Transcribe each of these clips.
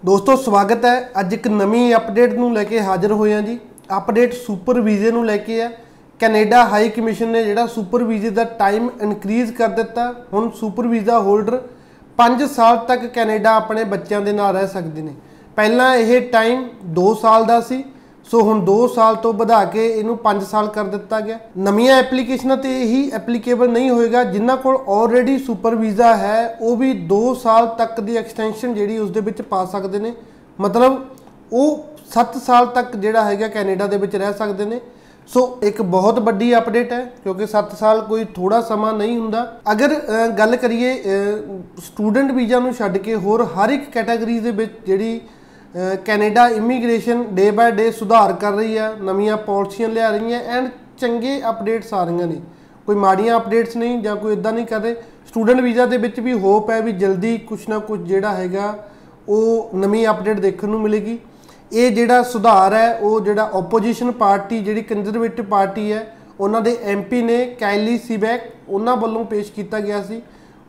दोस्तों स्वागत है। अज एक नवी अपडेट नूं लैके हाज़र होए हैं जी। अपडेट सुपर वीजे नूं लैके है। कैनेडा हाई कमीशन ने जिहड़ा सुपर वीजे का टाइम इनक्रीज़ कर दिता। हुण सुपर वीज़ा होल्डर 5 साल तक कैनेडा अपने बच्चों के नाल रह सकते हैं। पहला यह टाइम 2 साल का सी, सो हुण 2 साल तो बढ़ा के इनू 5 साल कर दिता गया। नवीं एप्लीकेशनां ते यही एप्लीकेबल नहीं होएगा। जिन्हां कोल ऑलरेडी सुपर वीज़ा है वो भी 2 साल तक की एक्सटेंशन जिहड़ी उस दे विच पा सकते हैं। मतलब वो 7 साल तक जिहड़ा हैगा कैनेडा दे विच रह सकते हैं। सो एक बहुत बड़ी अपडेट है क्योंकि 7 साल कोई थोड़ा समा नहीं हुंदा। अगर गल करिए स्टूडेंट वीज़ा नूं छड्ड के होर हर एक कैटेगरी दे विच जिहड़ी Canada immigration day by day सुधार कर रही है, नवीं पॉलिसियां लिया रही हैं एंड चंगे अपडेट्स आ रही ने। कोई माड़ियां अपडेट्स नहीं जां कोई इदां नहीं कर रहे। स्टूडेंट वीज़ा दे विच भी होप है भी जल्दी कुछ ना कुछ जिहड़ा हैगा वो नवीं अपडेट देखने नूं मिलेगी। ये जिहड़ा सुधार है वो जिहड़ा ओपोजिशन पार्टी जिहड़ी कंजरवेटिव पार्टी है उन्हां दे MP ने कैली सीबैक उन्हां वल्लों पेश किया गया सी।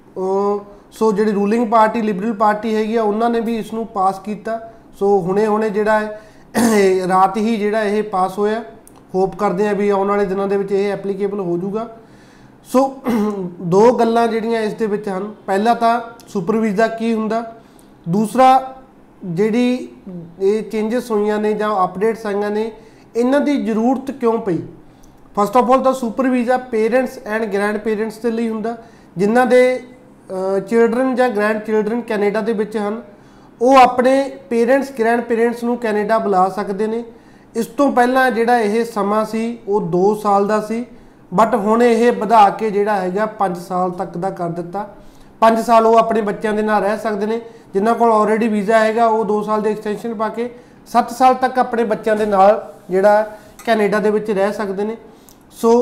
सो जिहड़ी रूलिंग पार्टी लिबरल पार्टी हैगी उन्होंने भी इसनूं पास किया। सो हुणे हुणे जिहड़ा है रात ही जिहड़ा ये पास होया। होप करते हैं भी आने वाले दिनों के विच ये एप्लीकेबल हो जाऊगा। सो दो गल्लां जिहड़ियां इस दे विच हन, पहला तो सुपर वीज़ा की हुंदा, दूसरा जिहड़ी ये चेंजिस होईयां ने जां अपडेट्स आईयां ने इन्हां दी जरूरत क्यों पई। फस्ट ऑफ ऑल तो super visa parents and grandparents के लिए हुंदा जिन्हां दे चिल्ड्रन जां ग्रैंड चिल्ड्रन कैनेडा दे विच हन। वो अपने पेरेंट्स ग्रैंड पेरेंट्स नूं कैनेडा बुला सकते हैं। इस तो पहला जिहड़ा यह समा सी वो 2 साल का सी, बट हुण यह बढ़ा के जिहड़ा हैगा 5 साल तक का कर दिता। 5 साल वो अपने बच्चों के नाल रह सकते हैं। जिन्हां कोल ऑलरेडी वीज़ा हैगा वो 2 साल की एक्सटेंशन पा के 7 साल तक अपने बच्चों के नाल जिहड़ा कैनेडा दे विच रह सकते हैं। सो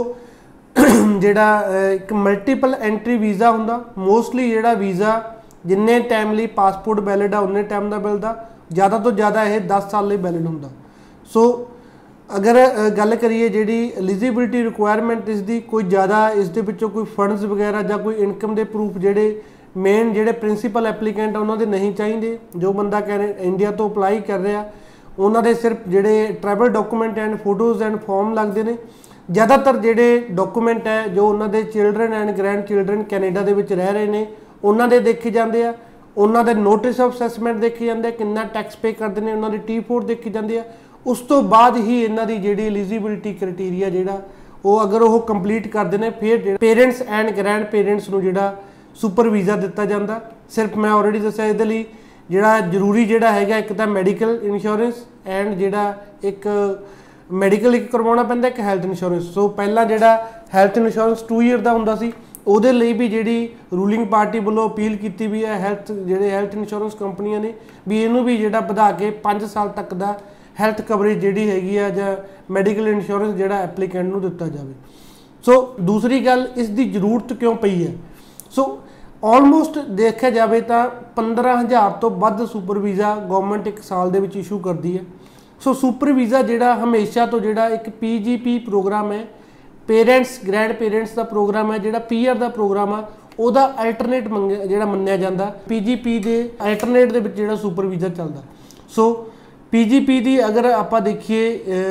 जिहड़ा एक मल्टीपल एंट्री वीज़ा हुंदा, मोस्टली जिहड़ा वीज़ा जिन्ने टाइम लिए पासपोर्ट वैलिड आ उन्ने टाइम का मिलता, ज़्यादा तो ज़्यादा यह 10 साल लिए वैलिड हुंदा। सो अगर गल करिए जिहड़ी एलिजिबिलिटी रिक्वायरमेंट इसकी कोई ज़्यादा इसके पिछों कोई फंड्स वगैरह या कोई इनकम के प्रूफ जिहड़े मेन जिहड़े प्रिंसीपल एप्लीकेंट उन्होंने नहीं चाहिए। जो बंदा इंडिया तो अपलाई कर रहा उन्होंने सिर्फ जिहड़े travel document and photos and form लगते हैं। ज़्यादातर जिहड़े डॉकूमेंट है जो उन्होंने children and grandchildren Canada दे विच रह रहे हैं उन्होंने देखे जाते हैं। उन्होंने नोटिस ऑफ असैसमेंट देखे जाते हैं, कितना टैक्स पे करते हैं, उन्होंने T4 देखी जाती है। उस तो बाद ही इन्हों की जी एलिजिबिलिटी क्राइटेरिया जोड़ा वो अगर वो कंप्लीट करते हैं फिर पेरेंट्स एंड ग्रैंड पेरेंट्स को जोड़ा सुपर वीज़ा दिता जाता। सिर्फ मैं ऑलरेडी दस्या ये लिए जोड़ा जरूरी जोड़ा है एक तो मैडिकल इंश्योरेंस एंड जोड़ा एक मैडिकल एक करवाना पैंदा, एक हैल्थ इंश्योरेंस। सो पहला जोड़ा हैल्थ इंश्योरेंस 2 ईयर का हुंदा सी, ਉਹਦੇ ਲਈ भी जी रूलिंग पार्टी वालों अपील की भी है हैल्थ जोड़े हैल्थ इंश्योरेंस कंपनियां ने भी इनू भी जोड़ा बढ़ा के 5 साल तक का हैल्थ कवरेज जी हैगी है जां मैडिकल इंश्योरेंस जोड़ा एप्लीकेंट नूं दिता जाए। सो दूसरी गल इसकी जरूरत क्यों पई है। सो ऑलमोस्ट देखा जाए तो 15,000 तो वध सुपर वीज़ा गवर्नमेंट एक साल के इशू करती है। सो सुपर वीज़ा जोड़ा हमेशा तो जोड़ा एक PGP प्रोग्राम है, पेरेंट्स ग्रैंड पेरेंट्स का प्रोग्राम है, जोड़ा PR का प्रोग्राम है वह अल्टरनेट जोड़ा मन्निया जाता। PGP के अल्टरनेट के जोड़ा सुपर वीज़ा चलता। सो PGP की अगर आप देखिए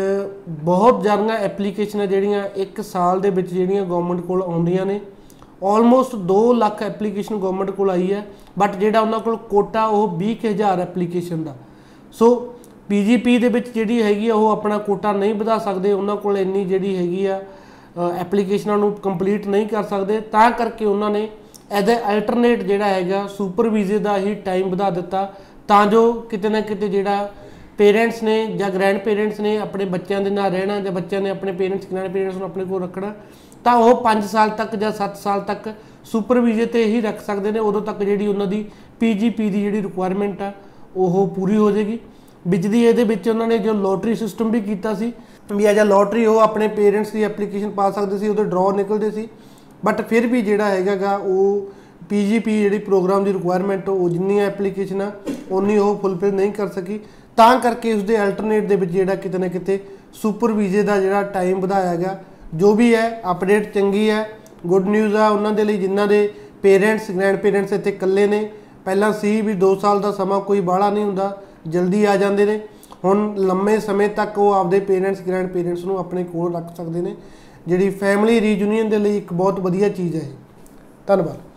बहुत ज़्यादा एप्लीकेशन जोड़ियाँ एक साल के गवर्नमेंट को आउंदियां ने। ऑलमोस्ट 2 लाख एप्लीकेशन गवर्नमेंट को आई है, बट जोड़ा उन्होंने को कोटा वो 20,000 एप्लीकेशन का। सो PGP के जी हैगी वो अपना कोटा नहीं बढ़ा सकते, उन्होंने को इन्नी जी हैगी एप्लीकेशनों कंप्लीट नहीं कर सकते, ता करके उन्होंने एज ए अल्टरनेट जोड़ा है सुपर वीज़े का ही टाइम बढ़ा दिता ता जो किते ना किते जोड़ा पेरेंट्स ने या ग्रैंड पेरेंट्स ने अपने बच्चों के नाल रहना या बच्चों ने अपने पेरेंट्स ग्रैंड पेरेंट्स को अपने को रखना तो वह 5 साल तक या 7 साल तक सुपर वीज़े ते ही रख सकते हैं। उदों तक जी उन्होंने PGP की जी रिक्वायरमेंट आ वो पूरी हो जाएगी। बिजली ये उन्होंने जो लॉटरी सिस्टम भी किया भी एज ए लॉटरी वो अपने पेरेंट्स की एप्लीकेशन पा सकते थे, ड्रॉ निकलते सी, बट फिर भी जोड़ा है वो PGP जी प्रोग्राम की रिक्वायरमेंट वो जिन्नी एप्लीकेशन उन्नी वो फुलफिल नहीं कर सकी, ता करके उसके अल्टरनेट के जोड़ा किते ना किते सुपर वीज़े का जोड़ा टाइम बढ़ाया गया। जो भी है अपडेट चंगी है, गुड न्यूज़ आ उन्होंने लिए जिन्हों के पेरेंट्स ग्रैंड पेरेंट्स इतने कल्ले ने। पहला सी भी 2 साल का समा कोई बाहला नहीं हुंदा, ਜਲਦੀ ਆ ਜਾਂਦੇ ਨੇ। ਹੁਣ ਲੰਮੇ ਸਮੇਂ ਤੱਕ ਉਹ ਆਪਦੇ ਪੇਰੈਂਟਸ ਗ੍ਰੈਂਡ ਪੇਰੈਂਟਸ ਨੂੰ ਆਪਣੇ ਕੋਲ ਰੱਖ ਸਕਦੇ ਨੇ, ਜਿਹੜੀ ਫੈਮਿਲੀ ਰੀਯੂਨੀਅਨ ਦੇ ਲਈ ਇੱਕ ਬਹੁਤ ਵਧੀਆ ਚੀਜ਼ ਹੈ ਇਹ। ਧੰਨਵਾਦ।